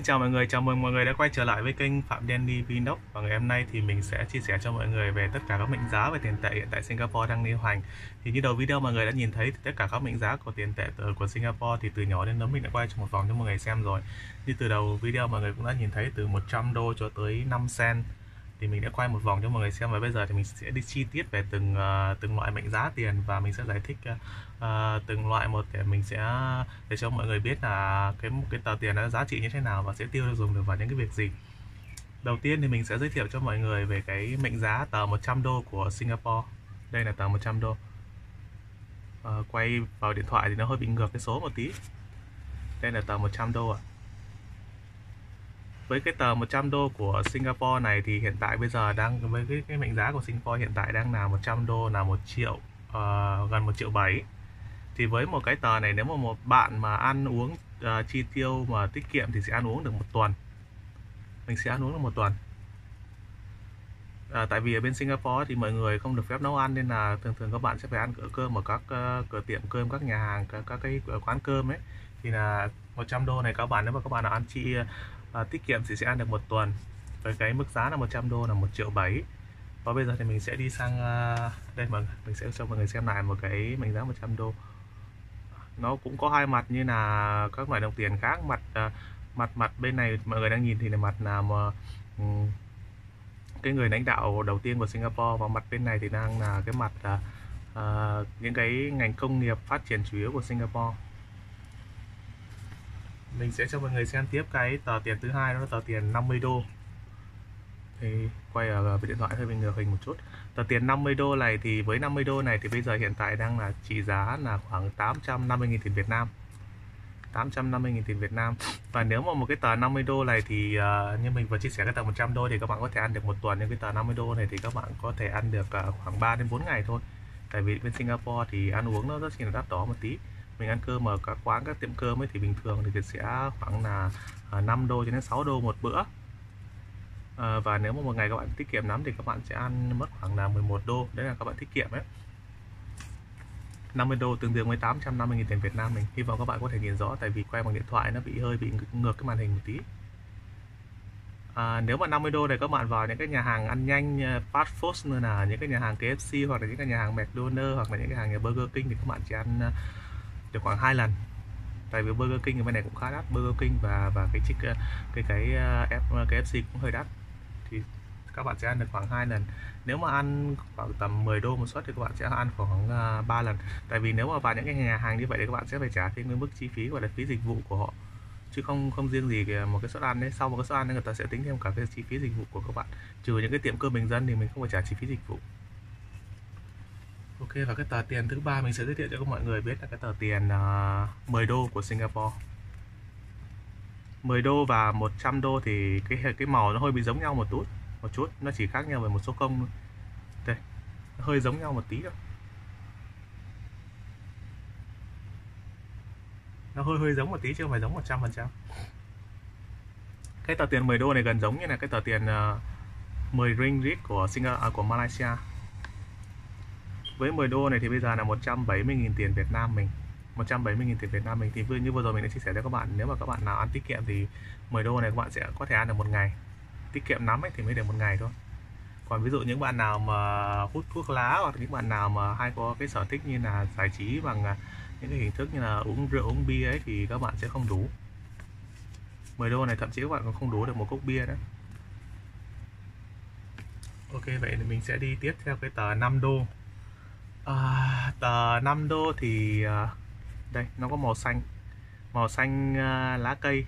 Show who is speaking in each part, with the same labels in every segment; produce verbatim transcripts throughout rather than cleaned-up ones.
Speaker 1: chào mọi người, chào mừng mọi người đã quay trở lại với kênh Phạm Danny Vlog. Và ngày hôm nay thì mình sẽ chia sẻ cho mọi người về tất cả các mệnh giá về tiền tệ hiện tại Singapore đang lưu hành. Thì như đầu video mọi người đã nhìn thấy thì tất cả các mệnh giá của tiền tệ của Singapore thì từ nhỏ đến lớn mình đã quay cho một vòng cho mọi người xem rồi. Như từ đầu video mọi người cũng đã nhìn thấy từ một trăm đô cho tới năm cent thì mình đã quay một vòng cho mọi người xem, và bây giờ thì mình sẽ đi chi tiết về từng uh, từng loại mệnh giá tiền và mình sẽ giải thích uh, từng loại một để mình sẽ để cho mọi người biết là cái cái tờ tiền nó giá trị như thế nào và sẽ tiêu dùng được vào những cái việc gì. Đầu tiên thì mình sẽ giới thiệu cho mọi người về cái mệnh giá tờ một trăm đô của Singapore. Đây là tờ một trăm đô. Uh, quay vào điện thoại thì nó hơi bị ngược cái số một tí. Đây là tờ một trăm đô ạ. À. Với cái tờ một trăm đô của Singapore này thì hiện tại bây giờ đang với cái, cái mệnh giá của Singapore hiện tại đang là một trăm đô là một triệu uh, gần một triệu bảy. Thì với một cái tờ này, nếu mà một bạn mà ăn uống uh, chi tiêu mà tiết kiệm thì sẽ ăn uống được một tuần. Mình sẽ ăn uống được một tuần. À, tại vì ở bên Singapore thì mọi người không được phép nấu ăn nên là thường thường các bạn sẽ phải ăn cửa cơm ở các uh, cửa tiệm cơm, các nhà hàng, các, các cái quán cơm ấy. Thì là một trăm đô này các bạn, nếu mà các bạn nào ăn chi uh, tiết kiệm thì sẽ ăn được một tuần. Với cái mức giá là một trăm đô là một triệu bảy. Và bây giờ thì mình sẽ đi sang uh, đây mà mình sẽ cho mọi người xem lại một cái mệnh giá một trăm đô. Nó cũng có hai mặt như là các loại đồng tiền khác. Mặt uh, mặt mặt bên này mọi người đang nhìn thì là mặt là mà um, cái người lãnh đạo đầu tiên của Singapore, và mặt bên này thì đang là cái mặt uh, uh, những cái ngành công nghiệp phát triển chủ yếu của Singapore. Mình sẽ cho mọi người xem tiếp cái tờ tiền thứ hai, đó là tờ tiền năm mươi đô. Thì quay ở với điện thoại hơi bị ngược hình một chút. Tờ tiền năm mươi đô này thì với năm mươi đô này thì bây giờ hiện tại đang là trị giá là khoảng tám trăm năm mươi nghìn tiền Việt Nam. tám trăm năm mươi nghìn tiền Việt Nam. Và nếu mà một cái tờ năm mươi đô này thì uh, như mình vừa chia sẻ, cái tờ một trăm đô thì các bạn có thể ăn được một tuần, nhưng cái tờ năm mươi đô này thì các bạn có thể ăn được uh, khoảng ba đến bốn ngày thôi. Tại vì bên Singapore thì ăn uống nó rất là đắt đỏ một tí. Mình ăn cơm ở các quán, các tiệm cơm ấy thì bình thường thì sẽ khoảng là uh, năm đô cho đến sáu đô một bữa. À, và nếu mà một ngày các bạn tiết kiệm lắm thì các bạn sẽ ăn mất khoảng là mười một đô. Đấy là các bạn tiết kiệm ấy. năm mươi đô tương đương với tám trăm năm mươi nghìn tiền Việt Nam. Mình hy vọng các bạn có thể nhìn rõ, tại vì quay bằng điện thoại nó bị hơi bị ngược cái màn hình một tí. À, nếu mà năm mươi đô này các bạn vào những cái nhà hàng ăn nhanh fast food như là những cái nhà hàng K F C hoặc là những cái nhà hàng McDonald's hoặc là những cái hàng nhà Burger King thì các bạn chỉ ăn được khoảng hai lần. Tại vì Burger King ở bên này cũng khá đắt, Burger King và và cái chiếc cái cái K F C cũng hơi đắt, thì các bạn sẽ ăn được khoảng hai lần. Nếu mà ăn khoảng tầm mười đô một suất thì các bạn sẽ ăn khoảng uh, ba lần. Tại vì nếu mà vào những cái nhà hàng như vậy thì các bạn sẽ phải trả thêm cái mức chi phí gọi là phí dịch vụ của họ, chứ không không riêng gì một cái suất ăn đấy. Sau một cái suất ăn người ta sẽ tính thêm cả cái chi phí dịch vụ của các bạn, trừ những cái tiệm cơm bình dân thì mình không phải trả chi phí dịch vụ. Ok, và cái tờ tiền thứ ba mình sẽ giới thiệu cho các mọi người biết là cái tờ tiền uh, mười đô của Singapore. mười đô và một trăm đô thì cái cái màu nó hơi bị giống nhau một chút, một chút, nó chỉ khác nhau về một số công. Đây, nó hơi giống nhau một tí thôi. Nó hơi hơi giống một tí chứ không phải giống một trăm phần trăm. Cái tờ tiền mười đô này gần giống như là cái tờ tiền uh, mười ringgit của Singapore à, của Malaysia. Với mười đô này thì bây giờ là một trăm bảy mươi nghìn tiền Việt Nam mình. một trăm bảy mươi nghìn tiền Việt Nam mình thì như vừa rồi mình đã chia sẻ cho các bạn, nếu mà các bạn nào ăn tiết kiệm thì mười đô này các bạn sẽ có thể ăn được một ngày. Tiết kiệm lắm ấy thì mới được một ngày thôi. Còn ví dụ những bạn nào mà hút thuốc lá hoặc những bạn nào mà hay có cái sở thích như là giải trí bằng những cái hình thức như là uống rượu, uống bia ấy thì các bạn sẽ không đủ. mười đô này thậm chí các bạn còn không đủ được một cốc bia nữa. Ok, vậy thì mình sẽ đi tiếp theo cái tờ năm đô. À, tờ năm đô thì à, đây nó có màu xanh, màu xanh à, lá cây.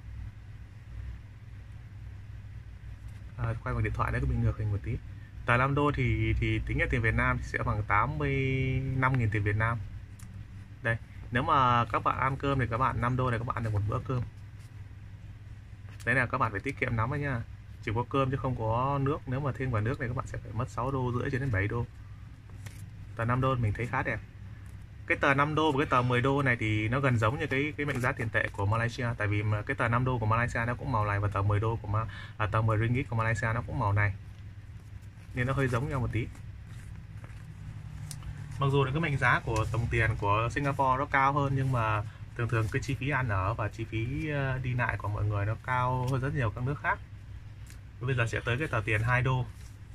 Speaker 1: À, quay bằng điện thoại đấy có bị ngược hình một tí. Tờ năm đô thì thì tính ra tiền Việt Nam thì sẽ bằng tám mươi lăm nghìn tiền Việt Nam. Đây, nếu mà các bạn ăn cơm thì các bạn năm đô này các bạn ăn được một bữa cơm. Đấy là các bạn phải tiết kiệm lắm đấy nhá. Chỉ có cơm chứ không có nước. Nếu mà thêm vào nước này các bạn sẽ phải mất sáu đô rưỡi cho đến bảy đô. Tờ năm đô mình thấy khá đẹp. Cái tờ năm đô và cái tờ mười đô này thì nó gần giống như cái cái mệnh giá tiền tệ của Malaysia, tại vì mà cái tờ năm đô của Malaysia nó cũng màu này và tờ mười đô của Ma, à, tờ mười ringgit của Malaysia nó cũng màu này. Nên nó hơi giống nhau một tí. Mặc dù là cái mệnh giá của đồng tiền của Singapore nó cao hơn, nhưng mà thường thường cái chi phí ăn ở và chi phí đi lại của mọi người nó cao hơn rất nhiều các nước khác. Bây giờ sẽ tới cái tờ tiền hai đô.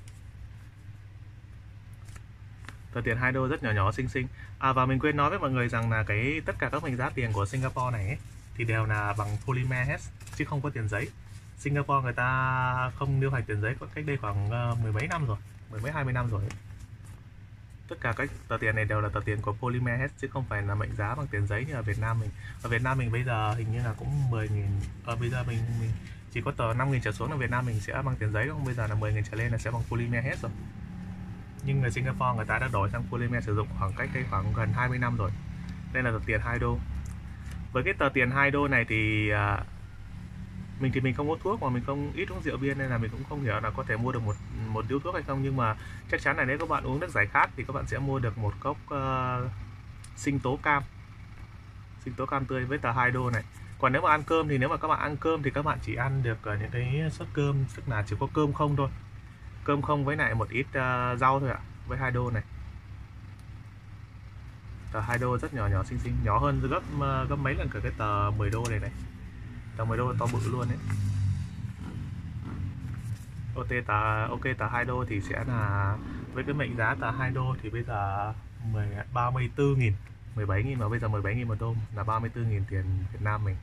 Speaker 1: Tờ tiền hai đô rất nhỏ nhỏ xinh xinh. À, và mình quên nói với mọi người rằng là cái tất cả các mệnh giá tiền của Singapore này ấy, thì đều là bằng polymer hết chứ không có tiền giấy. Singapore người ta không lưu hành tiền giấy có cách đây khoảng mười mấy năm rồi, mười mấy hai mươi năm rồi. Tất cả các tờ tiền này đều là tờ tiền của polymer hết chứ không phải là mệnh giá bằng tiền giấy như ở Việt Nam mình. Ở Việt Nam mình bây giờ hình như là cũng mười nghìn. Ở bây giờ mình, mình chỉ có tờ năm nghìn trở xuống là Việt Nam mình sẽ bằng tiền giấy, không bây giờ là mười nghìn trở lên là sẽ bằng polymer hết rồi. Nhưng người Singapore người ta đã đổi sang polymer sử dụng khoảng cách đây khoảng gần hai mươi năm rồi. Đây là tờ tiền hai đô. Với cái tờ tiền hai đô này thì à, mình thì mình không hút thuốc mà mình không ít uống rượu bia nên là mình cũng không hiểu là có thể mua được một một điếu thuốc hay không, nhưng mà chắc chắn là nếu các bạn uống nước giải khát thì các bạn sẽ mua được một cốc uh, sinh tố cam, sinh tố cam tươi với tờ hai đô này. Còn nếu mà ăn cơm thì nếu mà các bạn ăn cơm thì các bạn chỉ ăn được những cái suất cơm, tức là chỉ có cơm không thôi, cơm không với lại một ít uh, rau thôi ạ, với hai đô này. Tờ hai đô rất nhỏ nhỏ xinh xinh, nhỏ hơn gấp gấp mấy lần cả cái tờ mười đô này này. Tờ mười đô to bự luôn đấy. Ok tờ ok tờ hai đô thì sẽ là với cái mệnh giá tờ hai đô thì bây giờ ba mươi tư nghìn, mười bảy nghìn mà bây giờ mười bảy nghìn một đô là ba mươi tư nghìn tiền Việt Nam mình.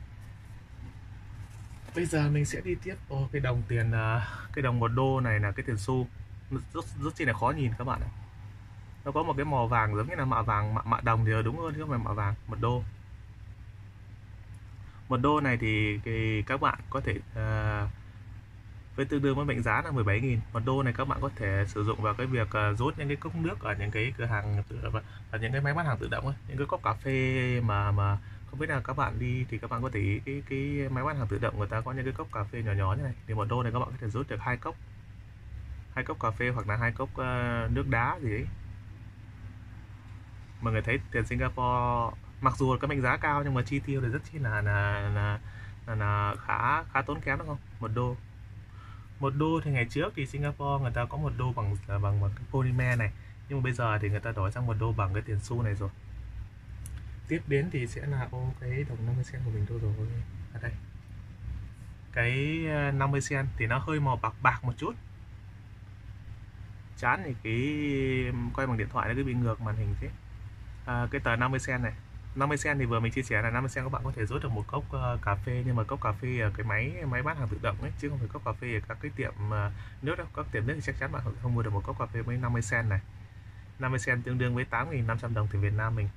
Speaker 1: Bây giờ mình sẽ đi tiếp. Ô, cái đồng tiền cái đồng một đô này là cái tiền xu rất rất chi là khó nhìn các bạn ạ. Nó có một cái màu vàng giống như là mạ vàng, mạ, mạ đồng thì đúng hơn chứ không phải mạ vàng. Một đô. Một đô này thì, thì các bạn có thể uh, với tương đương với mệnh giá là mười bảy nghìn. Một đô này các bạn có thể sử dụng vào cái việc uh, rút những cái cốc nước ở những cái cửa hàng tự, ở những cái máy bán hàng tự động ấy, những cái cốc cà phê mà mà không biết là các bạn đi thì các bạn có thể cái cái máy bán hàng tự động người ta có những cái cốc cà phê nhỏ nhỏ như này, thì một đô này các bạn có thể rút được hai cốc, hai cốc cà phê hoặc là hai cốc uh, nước đá gì đấy. Mọi người thấy tiền Singapore mặc dù có mệnh giá cao nhưng mà chi tiêu thì rất chi là là là, là, là khá khá tốn kém đúng không? Một đô. Một đô thì ngày trước thì Singapore người ta có một đô bằng bằng một cái polymer này, nhưng mà bây giờ thì người ta đổi sang một đô bằng cái tiền xu này rồi. Tiếp đến thì sẽ là ô cái đồng năm mươi cent của mình đâu rồi? Ở đây. Cái năm mươi cent thì nó hơi màu bạc bạc một chút. Chán thì cái quay bằng điện thoại nó cứ bị ngược màn hình thế. À, cái tờ năm mươi cent này, năm mươi cent thì vừa mình chia sẻ là năm mươi cent các bạn có thể rút được một cốc uh, cà phê, nhưng mà cốc cà phê ở cái máy máy bán hàng tự động ấy, chứ không phải cốc cà phê ở các cái tiệm uh, nước đâu. Các tiệm nước thì chắc chắn bạn không mua được một cốc cà phê với năm mươi cent này. năm mươi cent tương đương với tám nghìn năm trăm đồng tiền Việt Nam mình.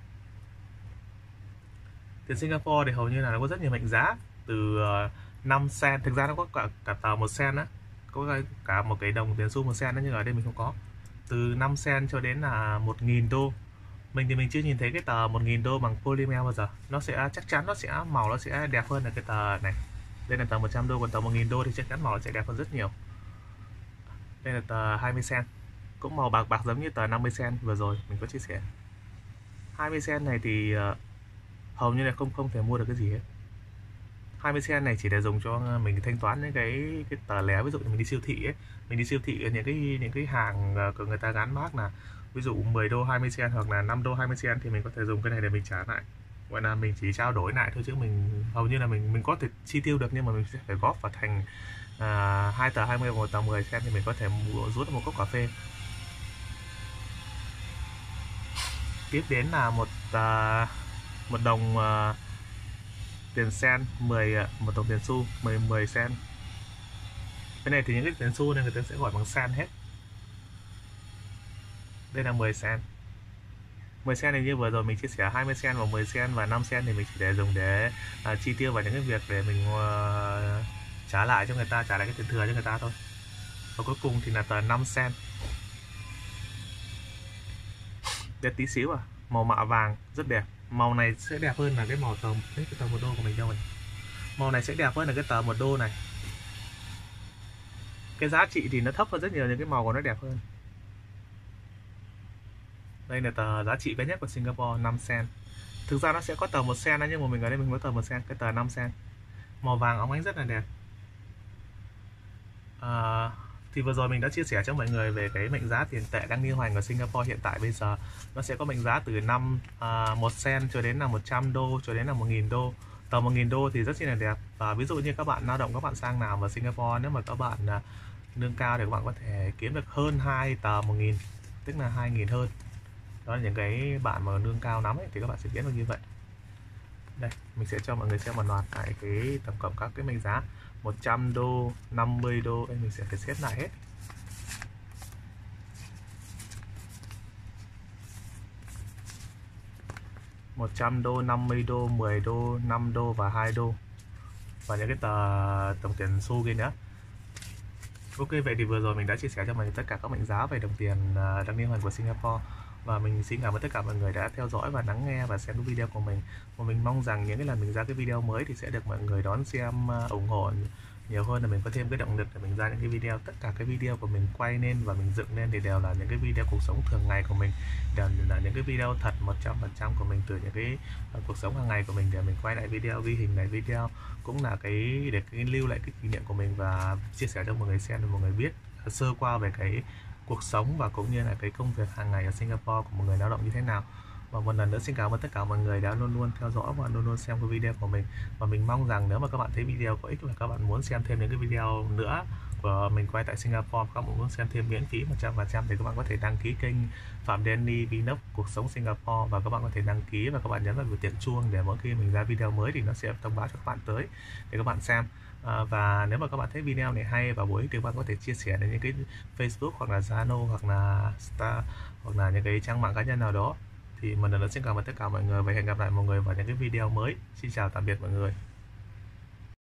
Speaker 1: Tiền Singapore thì hầu như là nó có rất nhiều mệnh giá, từ uh, năm cent, thực ra nó có cả, cả tờ một cent á, có cả một cái đồng tiền xu một cent đó, nhưng ở đây mình không có. Từ năm cent cho đến là một nghìn đô. Mình thì mình chưa nhìn thấy cái tờ một nghìn đô bằng polymer bao giờ. Nó sẽ chắc chắn nó sẽ màu nó sẽ đẹp hơn là cái tờ này. Đây là tờ một trăm đô, còn tờ một nghìn đô thì chắc chắn màu nó sẽ đẹp hơn rất nhiều. Đây là tờ hai mươi cent, cũng màu bạc bạc giống như tờ năm mươi cent vừa rồi mình có chia sẻ. hai mươi cent này thì uh, hầu như là không không thể mua được cái gì hết. hai mươi cent này chỉ để dùng cho mình thanh toán những cái cái tờ lẻ, ví dụ như mình đi siêu thị ấy, mình đi siêu thị những cái những cái hàng của người ta gắn mác là ví dụ mười đô hai mươi cent hoặc là năm đô hai mươi cent thì mình có thể dùng cái này để mình trả lại. Gọi là mình chỉ trao đổi lại thôi, chứ mình hầu như là mình mình có thể chi tiêu được, nhưng mà mình sẽ phải góp vào thành à, hai tờ hai mươi và một tờ mười cent thì mình có thể mua, rút được một cốc cà phê. Tiếp đến là một uh, một đồng uh, tiền cent mười, một đồng tiền xu mười mười cent. Cái này thì những cái tiền xu này người ta sẽ gọi bằng cent hết. Đây là mười cent. mười cent này như vừa rồi mình chia sẻ, hai mươi cent và mười cent và năm cent thì mình chỉ để dùng để uh, chi tiêu vào những cái việc để mình uh, trả lại cho người ta, trả lại cái tiền thừa cho người ta thôi. Và cuối cùng thì là tờ năm cent. Đẹp tí xíu à, màu mạ vàng rất đẹp. Màu này sẽ đẹp hơn là cái màu tờ cái tờ một đô của mình đâu rồi. Màu này sẽ đẹp hơn là cái tờ một đô này. Cái giá trị thì nó thấp hơn rất nhiều, nhưng cái màu của nó đẹp hơn. Đây là tờ giá trị bé nhất của Singapore, năm cent. Thực ra nó sẽ có tờ một cent đó, nhưng mà mình ở đây mình có tờ một cent, cái tờ năm cent. Màu vàng óng ánh rất là đẹp. À, Thì vừa rồi mình đã chia sẻ cho mọi người về cái mệnh giá tiền tệ đang lưu hành ở Singapore hiện tại bây giờ. Nó sẽ có mệnh giá từ năm à, một cent cho đến là một trăm đô cho đến là một nghìn đô. Tờ một nghìn đô thì rất là đẹp. Và ví dụ như các bạn lao động, các bạn sang làm ở Singapore, nếu mà các bạn à, lương cao thì các bạn có thể kiếm được hơn hai tờ một nghìn, tức là hai nghìn hơn. Đó là những cái bạn mà lương cao lắm ấy, thì các bạn sẽ kiếm được như vậy. Đây, mình sẽ cho mọi người xem một loạt lại cái tổng cộng các cái mệnh giá. Một trăm đô, năm mươi đô, đây mình sẽ phải xếp lại hết. một trăm đô, năm mươi đô, mười đô, năm đô và hai đô. Và những cái tờ đồng tiền xu kia nữa. Ok, vậy thì vừa rồi mình đã chia sẻ cho mọi người tất cả các mệnh giá về đồng tiền đang lưu hành của Singapore. Và mình xin cảm ơn tất cả mọi người đã theo dõi và lắng nghe và xem cái video của mình. Và mình mong rằng những cái lần mình ra cái video mới thì sẽ được mọi người đón xem, ủng hộ nhiều hơn, là mình có thêm cái động lực để mình ra những cái video. Tất cả cái video của mình quay lên và mình dựng lên thì đều là những cái video cuộc sống thường ngày của mình, đều là những cái video thật một trăm phần trăm của mình, từ những cái uh, cuộc sống hàng ngày của mình để mình quay lại video, ghi hình lại video, cũng là cái để cái lưu lại cái kỷ niệm của mình và chia sẻ cho mọi người xem, để mọi người biết sơ qua về cái cuộc sống và cũng như là cái công việc hàng ngày ở Singapore của một người lao động như thế nào. Và một lần nữa xin cảm ơn tất cả mọi người đã luôn luôn theo dõi và luôn luôn xem cái video của mình. Và mình mong rằng nếu mà các bạn thấy video có ích và các bạn muốn xem thêm những cái video nữa của mình quay tại Singapore, các bạn muốn xem thêm miễn phí một trăm phần trăm thì các bạn có thể đăng ký kênh Phạm Danny Vlog cuộc sống Singapore, và các bạn có thể đăng ký và các bạn nhấn vào biểu tượng chuông để mỗi khi mình ra video mới thì nó sẽ thông báo cho các bạn tới để các bạn xem. À, và nếu mà các bạn thấy video này hay và bổ ích thì các bạn có thể chia sẻ đến những cái Facebook hoặc là Zalo hoặc là Star hoặc là những cái trang mạng cá nhân nào đó. Thì một lần nữa xin cảm ơn tất cả mọi người và hẹn gặp lại mọi người vào những cái video mới. Xin chào tạm biệt mọi người.